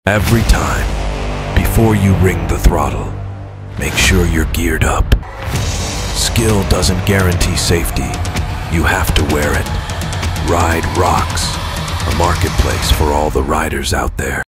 Every time, before you ring the throttle, make sure you're geared up. Skill doesn't guarantee safety. You have to wear it. Ride ROX, a marketplace for all the riders out there.